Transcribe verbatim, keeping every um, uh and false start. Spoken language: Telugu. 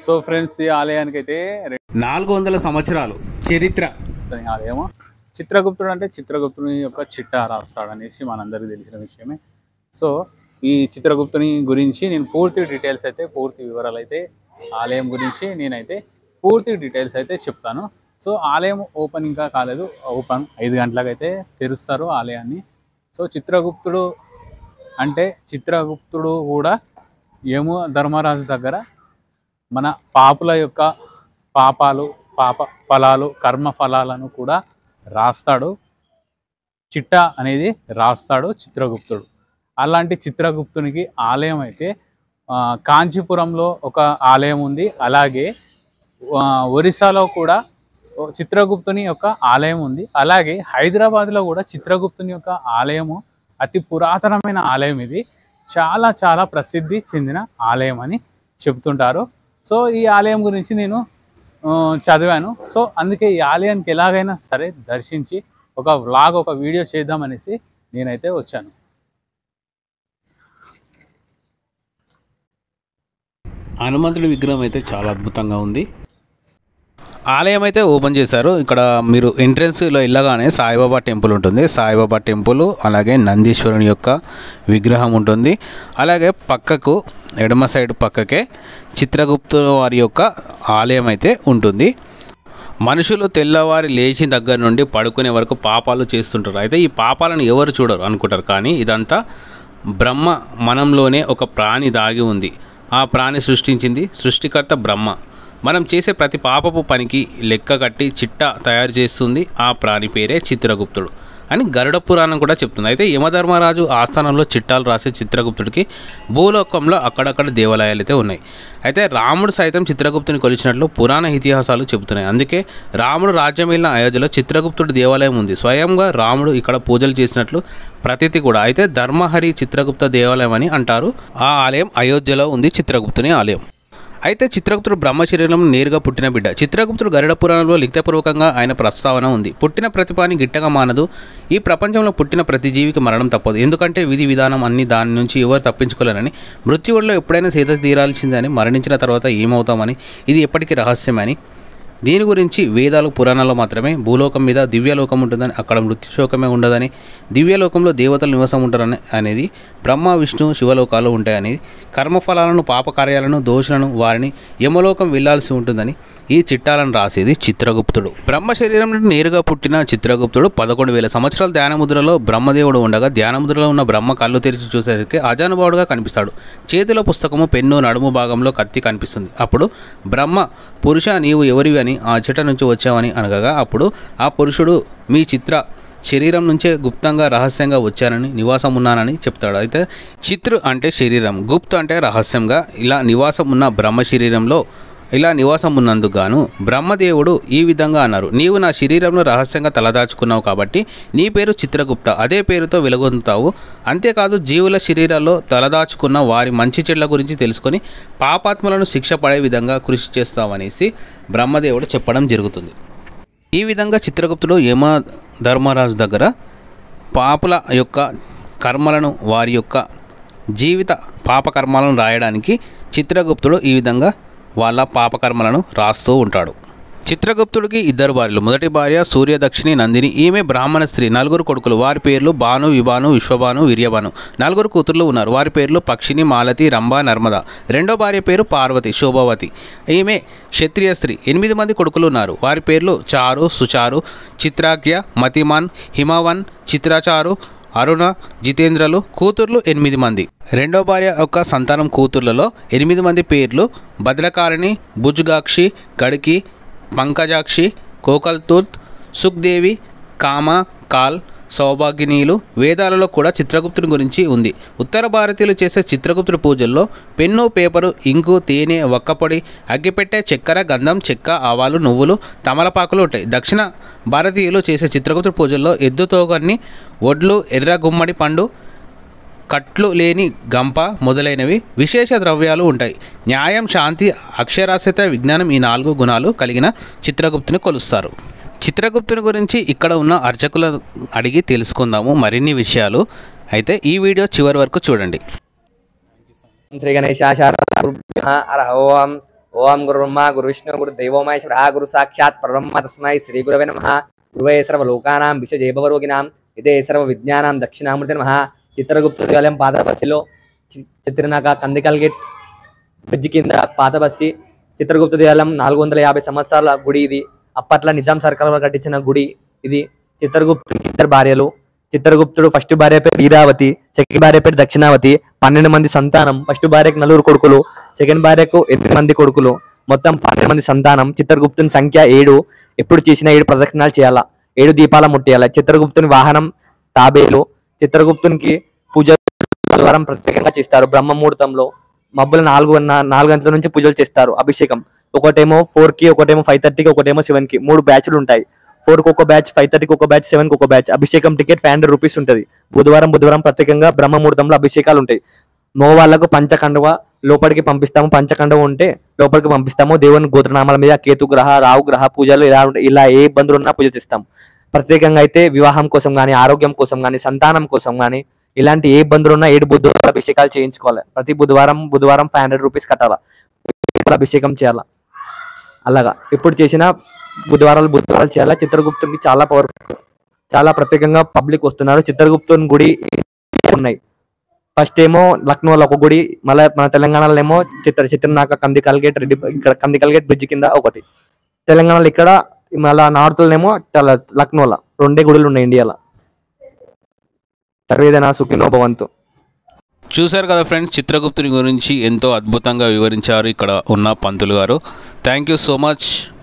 సో ఫ్రెండ్స్, ఈ ఆలయానికి అయితే నాలుగు వందల సంవత్సరాలు చరిత్ర ఆలయము. చిత్రగుప్తుడు అంటే చిత్రగుప్తుని యొక్క చిట్టా రాస్తాడనేసి మనందరికీ తెలిసిన విషయమే. సో ఈ చిత్రగుప్తుని గురించి నేను పూర్తి డీటెయిల్స్ అయితే పూర్తి వివరాలు అయితే ఆలయం గురించి నేనైతే పూర్తి డీటెయిల్స్ అయితే చెప్తాను. సో ఆలయం ఓపెన్ ఇంకా కాలేదు, ఓపెన్ ఐదు గంటలకైతే తెరుస్తారు ఆలయాన్ని. సో చిత్రగుప్తుడు అంటే చిత్రగుప్తుడు కూడా యమ ధర్మరాజు దగ్గర మన పాపుల యొక్క పాపాలు, పాప ఫలాలు, కర్మ ఫలాలను కూడా రాస్తాడు. చిట్టా అనేది రాస్తాడు చిత్రగుప్తుడు. అలాంటి చిత్రగుప్తునికి ఆలయం అయితే కాంచీపురంలో ఒక ఆలయం ఉంది. అలాగే ఒరిస్సాలో కూడా చిత్రగుప్తుని యొక్క ఆలయం ఉంది. అలాగే హైదరాబాద్లో కూడా చిత్రగుప్తుని యొక్క ఆలయము అతి పురాతనమైన ఆలయం. ఇది చాలా చాలా ప్రసిద్ధి చెందిన ఆలయం అని చెప్తుంటారు. సో ఈ ఆలయం గురించి నేను చదివాను. సో అందుకే ఈ ఆలయానికి ఎలాగైనా సరే దర్శించి ఒక వ్లాగ్, ఒక వీడియో చేద్దామనేసి నేనైతే వచ్చాను. హనుమంతుడి విగ్రహం అయితే చాలా అద్భుతంగా ఉంది. ఆలయం అయితే ఓపెన్ చేశారు. ఇక్కడ మీరు ఎంట్రన్స్లో వెళ్ళగానే సాయిబాబా టెంపుల్ ఉంటుంది. సాయిబాబా టెంపుల్, అలాగే నందీశ్వరుని యొక్క విగ్రహం ఉంటుంది. అలాగే పక్కకు ఎడమ సైడ్ పక్కకే చిత్రగుప్తుల వారి యొక్క ఆలయం అయితే ఉంటుంది. మనుషులు తెల్లవారి లేచి దగ్గర నుండి పడుకునే వరకు పాపాలు చేస్తుంటారు. అయితే ఈ పాపాలను ఎవరు చూడరు అనుకుంటారు, కానీ ఇదంతా బ్రహ్మ మనంలోనే ఒక ప్రాణి దాగి ఉంది. ఆ ప్రాణి సృష్టించింది సృష్టికర్త బ్రహ్మ. మనం చేసే ప్రతి పాపపు పనికి లెక్క కట్టి చిట్టా తయారు చేస్తుంది ఆ ప్రాణి పేరే చిత్రగుప్తుడు అని గరుడ పురాణం కూడా చెప్తుంది. అయితే యమధర్మరాజు ఆస్థానంలో చిట్టాలు రాసే చిత్రగుప్తుడికి భూలోకంలో అక్కడక్కడ దేవాలయాలు అయితే ఉన్నాయి. అయితే రాముడు సైతం చిత్రగుప్తుని కొలిచినట్లు పురాణ ఇతిహాసాలు చెబుతున్నాయి. అందుకే రాముడు రాజ్యం వెళ్ళిన అయోధ్యలో చిత్రగుప్తుడి దేవాలయం ఉంది. స్వయంగా రాముడు ఇక్కడ పూజలు చేసినట్లు ప్రతీతి కూడా. అయితే ధర్మహరి చిత్రగుప్త దేవాలయం అని అంటారు. ఆ ఆలయం అయోధ్యలో ఉంది, చిత్రగుప్తుని ఆలయం. అయితే చిత్రగుప్తుడు బ్రహ్మ శరీరం నేరుగా పుట్టిన బిడ్డ. చిత్రగుప్తుడు గరుడ పురాణంలో లిఖితపూర్వకంగా ఆయన ప్రస్తావన ఉంది. పుట్టిన ప్రతిపాని గిట్టగా మానదు. ఈ ప్రపంచంలో పుట్టిన ప్రతి జీవికి మరణం తప్పదు. ఎందుకంటే విధి విధానం అన్ని దాని నుంచి ఎవరు తప్పించుకోలేరని, మృత్యువుల్లో ఎప్పుడైనా సేద తీరాల్సిందని, మరణించిన తర్వాత ఏమవుతామని, ఇది ఎప్పటికీ రహస్యమని, దీని గురించి వేదాలు పురాణాల్లో మాత్రమే భూలోకం మీద దివ్యలోకం ఉంటుందని, అక్కడ మృత్యుశోకమే ఉండదని, దివ్యలోకంలో దేవతలు నివాసం ఉంటారని అనేది, బ్రహ్మ విష్ణు శివలోకాలు ఉంటాయనేది, కర్మఫలాలను పాపకార్యాలను దోషులను వారిని యమలోకం వెళ్లాల్సి ఉంటుందని ఈ చిట్టాలను రాసేది చిత్రగుప్తుడు. బ్రహ్మ శరీరం నుండి నేరుగా పుట్టిన చిత్రగుప్తుడు పదకొండు వేల సంవత్సరాల ధ్యానముద్రలో బ్రహ్మదేవుడు ఉండగా, ధ్యానముద్రలో ఉన్న బ్రహ్మ కళ్ళు తెరిచి చూసేసరికి అజానుభావుడుగా కనిపిస్తాడు. చేతిలో పుస్తకము, పెన్ను, నడుము భాగంలో కత్తి కనిపిస్తుంది. అప్పుడు బ్రహ్మ, పురుష నీవు ఎవరివి అని, ఆ చిట్ట నుంచి వచ్చావని అనగా, అప్పుడు ఆ పురుషుడు మీ చిత్ర శరీరం నుంచే గుప్తంగా రహస్యంగా వచ్చానని, నివాసం ఉన్నానని చెప్తాడు. అయితే చిత్ర అంటే శరీరం, గుప్త అంటే రహస్యంగా ఇలా నివాసం ఉన్న బ్రహ్మ శరీరంలో ఇలా నివాసం ఉన్నందుకు గాను బ్రహ్మదేవుడు ఈ విధంగా అన్నారు: నీవు నా శరీరంలో రహస్యంగా తలదాచుకున్నావు కాబట్టి నీ పేరు చిత్రగుప్త, అదే పేరుతో వెలుగొందుతావు. అంతేకాదు జీవుల శరీరాల్లో తలదాచుకున్న వారి మంచి చెడ్ల గురించి తెలుసుకొని పాపాత్మలను శిక్ష పడే విధంగా కృషి చేస్తావనేసి బ్రహ్మదేవుడు చెప్పడం జరుగుతుంది. ఈ విధంగా చిత్రగుప్తుడు యమ ధర్మరాజు దగ్గర పాపుల యొక్క కర్మలను, వారి యొక్క జీవిత పాపకర్మాలను రాయడానికి చిత్రగుప్తుడు ఈ విధంగా వాళ్ళ పాపకర్మలను రాస్తూ ఉంటాడు. చిత్రగుప్తుడికి ఇద్దరు భార్యలు. మొదటి భార్య సూర్యదక్షిణి నందిని. ఈమె బ్రాహ్మణ స్త్రీ. నలుగురు కొడుకులు. వారి పేర్లు భాను, విభాను, విశ్వభాను, వీర్యభాను. నలుగురు కూతుర్లు ఉన్నారు. వారి పేర్లు పక్షిని, మాలతి, రంభ, నర్మద. రెండో భార్య పేరు పార్వతి, శోభావతి. ఈమె క్షత్రియ స్త్రీ. ఎనిమిది మంది కొడుకులు ఉన్నారు. వారి పేర్లు చారు, సుచారు, చిత్రాజ్ఞ, మతిమాన్, హిమవన్, చిత్రాచారు, అరుణ, జితేంద్రలు. కూతుర్లు ఎనిమిది మంది. రెండో భార్య యొక్క సంతానం కూతుర్లలో ఎనిమిది మంది పేర్లు భద్రకారిణి, భుజగాక్షి, గడికి, పంకజాక్షి, కోకల్తూత్, సుఖ్దేవి, కామ, కాల్, సౌభాగ్యనీయులు. వేదాలలో కూడా చిత్రగుప్తుని గురించి ఉంది. ఉత్తర భారతీయులు చేసే చిత్రగుప్తుడి పూజల్లో పెన్ను, పేపరు, ఇంకు, తేనె, వక్కపొడి, అగ్గిపెట్టె, చక్కెర, గంధం, చెక్క, ఆవాలు, నువ్వులు, తమలపాకులు ఉంటాయి. దక్షిణ భారతీయులు చేసే చిత్రగుప్తుడి పూజల్లో ఎద్దుతోగన్ని, వడ్లు, ఎర్ర గుమ్మడి పండు, కట్లు లేని గంప మొదలైనవి విశేష ద్రవ్యాలు ఉంటాయి. న్యాయం, శాంతి, అక్షరాస్యత, విజ్ఞానం ఈ నాలుగు గుణాలు కలిగిన చిత్రగుప్తుని కొలుస్తారు. చిత్రగుప్తుని గురించి ఇక్కడ ఉన్న అర్చకులు అడిగి తెలుసుకుందాము మరిన్ని విషయాలు. అయితే ఈ వీడియో చివరి వరకు చూడండి. శ్రీ గణేశాయ ఓం ఓం గురు బ్రహ్మ గురు విష్ణు గురు దేవో మహేశ్వర గురు సాక్షాత్ పరబ్రహ్మ తస్మై శ్రీ గురవే నమః. గురువే సర్వలోకానాం విషజైభవరోగిణాం ఇదే సర్వ విజ్ఞానాం దక్షిణామూర్తి నమః. చిత్రగుప్త దేవాలయం పాత బస్సులో చిత్రనాక కందికల్ గేట్ బ్రిడ్జ్ కింద పాత బస్సి. చిత్రగుప్త దేవాలయం నాలుగు వందల యాభై సంవత్సరాల గుడి ఇది. అప్పట్లో నిజాం సర్కార్ వారు కట్టించిన గుడి ఇది. చిత్రగుప్తుడికి ఇద్దరు భార్యలు. చిత్రగుప్తుడు ఫస్ట్ భార్య పేరు వీరావతి, సెకండ్ భార్య పేరు దక్షిణావతి. పన్నెండు మంది సంతానం. ఫస్ట్ భార్యకు నలుగురు కొడుకులు, సెకండ్ భార్యకు ఎనిమిది మంది కొడుకులు, మొత్తం పన్నెండు మంది సంతానం. చిత్రగుప్తుని సంఖ్య ఏడు. ఎప్పుడు చేసిన ఏడు ప్రదక్షిణాలు చేయాలా, ఏడు దీపాల ముట్టేయాలి. చిత్రగుప్తుని వాహనం తాబేలు. చిత్రగుప్తునికి పూజ వారం ప్రత్యేకంగా చేస్తారు. బ్రహ్మ ముహూర్తంలో మబ్బులు నాలుగు నాలుగు గంటల నుంచి పూజలు చేస్తారు. అభిషేకం ఒకటేమో ఫోర్ కి, ఒకటేమో ఫైవ్ థర్టీకి, ఒకటేమో సెవెన్ కి. మూడు బ్యాచ్లు ఉంటాయి. ఫోర్ కి ఒక బ్యాచ్, ఫైవ్ థర్టీకి ఒక బ్యాచ్, సెవెన్ కి ఒక బ్యాచ్. అభిషేకం టికెట్ ఫైవ్ హండ్రెడ్ రూపీస్ ఉంటుంది. బుధవారం బుధవారం ప్రత్యేకంగా బ్రహ్మ ముహూర్తంలో అభిషేకాలు ఉంటాయి. మో వాళ్ళకు పంచకండువ లోపలికి పంపిస్తాము. పంచకండువ ఉంటే లోపలికి పంపిస్తాము. దేవుని గోత్రనామాల మీద కేతు గ్రహ, రావు గ్రహ పూజలు ఇలా ఇలా ఏ ఇబ్బందులు ఉన్నా పూజ చేస్తాం. ప్రత్యేకంగా అయితే వివాహం కోసం కానీ, ఆరోగ్యం కోసం కానీ, సంతానం కోసం కానీ, ఇలాంటి ఏ ఇబ్బందులు ఉన్నా ఏడు బుధవారం అభిషేకాలు చేయించుకోవాలి. ప్రతి బుధవారం బుధవారం ఫైవ్ హండ్రెడ్ రూపీస్ కట్టాలా, అభిషేకం చేయాలా. అలాగా ఎప్పుడు చేసినా బుధవారాలు బుధవారాలు చేయాలా. చిత్రగుప్తునికి చాలా పవర్ఫుల్, చాలా ప్రత్యేకంగా పబ్లిక్ వస్తున్నారు. చిత్రగుప్తుని గుడి ఉన్నాయి. ఫస్ట్ ఏమో లక్నోలో ఒక గుడి, మళ్ళీ మన తెలంగాణలో ఏమో చిత్ర చిత్రనాక కందికల్ గేట్ రెడ్డి ఇక్కడ కందికల్ గేట్ బ్రిడ్జ్ కింద ఒకటి. తెలంగాణలో ఇక్కడ, మళ్ళీ నార్త్లోనేమో లక్నోలో రెండే గుడులు ఉన్నాయి ఇండియాలో. సర్వేదన సుఖినో భవంతు. చూశారు కదా ఫ్రెండ్స్, చిత్రగుప్తుని గురించి ఎంతో అద్భుతంగా వివరించారు ఇక్కడ ఉన్న పంతులు గారు. Thank you so much.